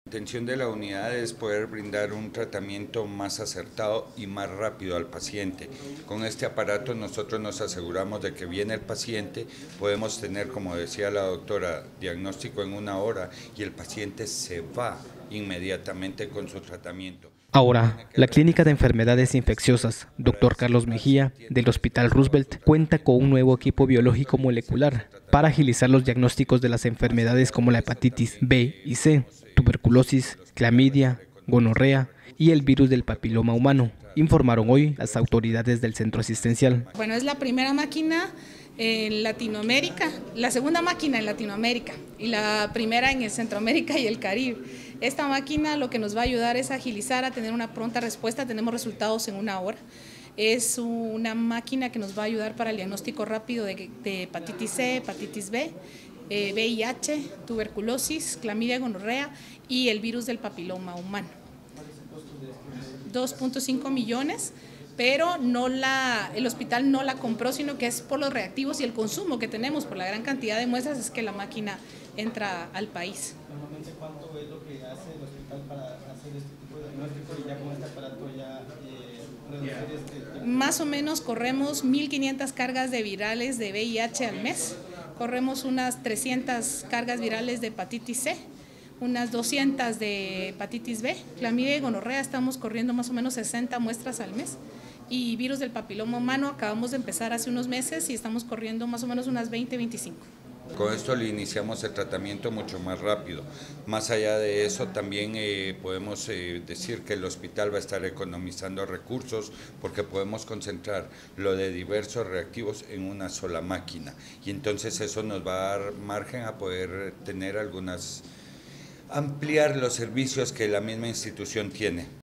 La intención de la unidad es poder brindar un tratamiento más acertado y más rápido al paciente. Con este aparato nosotros nos aseguramos de que viene el paciente, podemos tener, como decía la doctora, diagnóstico en 1 hora y el paciente se va inmediatamente con su tratamiento. Ahora, la Clínica de Enfermedades Infecciosas, Dr. Carlos Mejía, del Hospital Roosevelt, cuenta con un nuevo equipo biológico molecular para agilizar los diagnósticos de las enfermedades como la hepatitis B y C, tuberculosis, clamidia, gonorrea y el virus del papiloma humano, informaron hoy las autoridades del centro asistencial. Bueno, es la primera máquina en Latinoamérica, la segunda máquina en Latinoamérica y la primera en Centroamérica y el Caribe. Esta máquina lo que nos va a ayudar es a agilizar, a tener una pronta respuesta, tenemos resultados en 1 hora. Es una máquina que nos va a ayudar para el diagnóstico rápido de hepatitis C, hepatitis B, VIH, tuberculosis, clamidia, gonorrea y el virus del papiloma humano. 2.5 millones, pero el hospital no la compró, sino que es por los reactivos y el consumo que tenemos, por la gran cantidad de muestras, es que la máquina entra al país. Normalmente, ¿cuánto es lo que hace el hospital para hacer este tipo de diagnóstico y ya con este aparato ya reducir este? Más o menos corremos 1.500 cargas de virales de VIH al mes, corremos unas 300 cargas virales de hepatitis C, unas 200 de hepatitis B, clamidia y gonorrea estamos corriendo más o menos 60 muestras al mes y virus del papiloma humano acabamos de empezar hace unos meses y estamos corriendo más o menos unas 20-25. Con esto le iniciamos el tratamiento mucho más rápido. Más allá de eso, también podemos decir que el hospital va a estar economizando recursos porque podemos concentrar lo de diversos reactivos en una sola máquina. Y entonces eso nos va a dar margen a poder tener ampliar los servicios que la misma institución tiene.